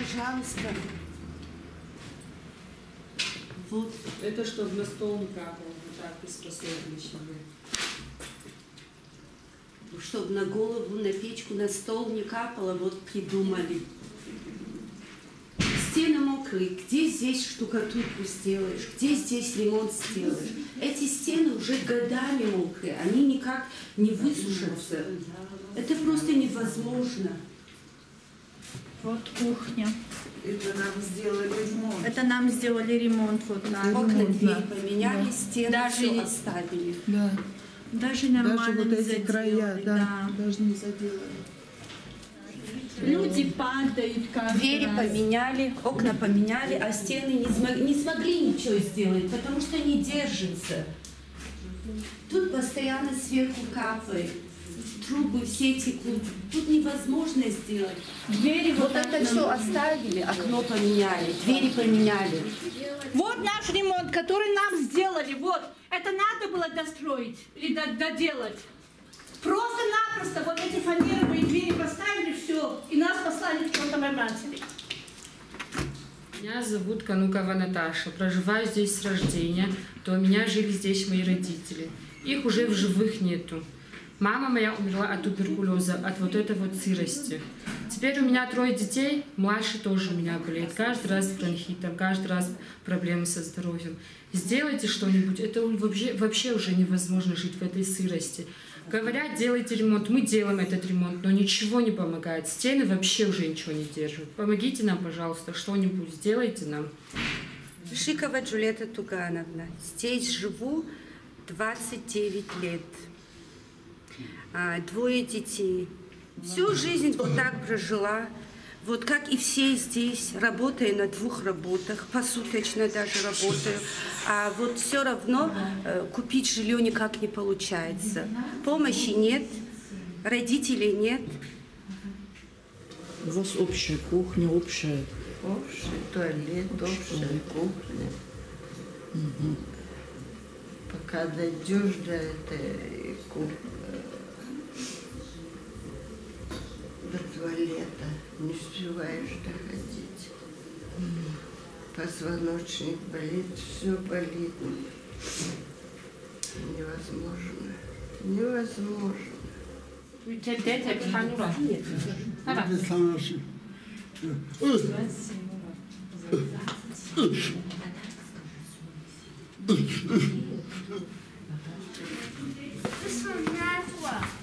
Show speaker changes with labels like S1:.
S1: Пожалуйста. Вот.
S2: Это чтобы на стол не капало, вот так приспособили.
S1: Чтобы на голову, на печку, на стол не капало, вот придумали. Стены мокрые, где здесь штукатурку сделаешь, где здесь ремонт сделаешь. Эти стены уже годами мокрые, они никак не высушатся. Это просто невозможно.
S3: Вот кухня.
S4: Это нам сделали ремонт.
S3: Это нам сделали ремонт. Вот,
S1: Окна, двери поменяли, стены
S3: даже
S1: все оставили.
S4: Да.
S3: Даже нормально
S4: Даже вот
S3: не
S4: эти
S3: заделали,
S4: края, да, даже не заделали.
S3: Люди падают каждый
S1: Двери
S3: раз.
S1: поменяли, окна поменяли, а стены не смогли ничего сделать, потому что не держится. Тут постоянно сверху капает. Трубы все текут. Тут невозможно сделать.
S3: Двери
S1: Вот это все оставили, окно поменяли, двери поменяли.
S3: Вот наш ремонт, который нам сделали. Вот. Это надо было достроить или доделать. Просто-напросто вот эти фанеровые двери поставили, все, и нас послали к чертовой матери.
S2: Меня зовут Канукова Наташа. Проживаю здесь с рождения. До меня жили здесь мои родители. Их уже в живых нету. Мама моя умерла от туберкулеза, от вот этой вот сырости. Теперь у меня 3 детей, младший тоже у меня болеет. Каждый раз с бронхитом, каждый раз проблемы со здоровьем. Сделайте что-нибудь, это вообще уже невозможно жить в этой сырости. Говорят, делайте ремонт, мы делаем этот ремонт, но ничего не помогает. Стены вообще уже ничего не держат. Помогите нам, пожалуйста, что-нибудь сделайте нам.
S1: Шикова Джульетта Тугановна. Здесь живу 29 лет. 2 детей. Всю жизнь вот так прожила. Вот как и все здесь, работаю на 2 работах, посуточно даже работаю. А вот все равно купить жилье никак не получается. Помощи нет, родителей нет.
S4: У вас общая кухня, общая.
S5: Общий туалет, общая кухня.
S4: Угу.
S5: Пока дойдешь до этой до туалета, не успеваешь доходить. Позвоночник болит, все болит. Невозможно. Невозможно.
S6: This one's not